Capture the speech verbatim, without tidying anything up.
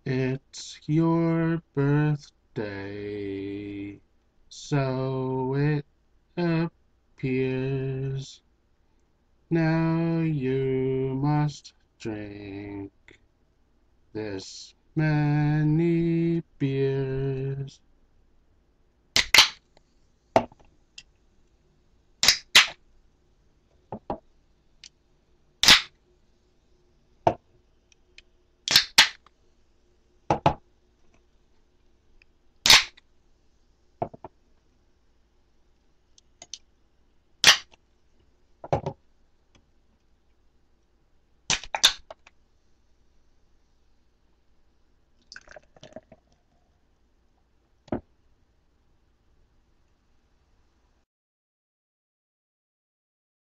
It's your birthday, so it appears. Now you must drink this many beers.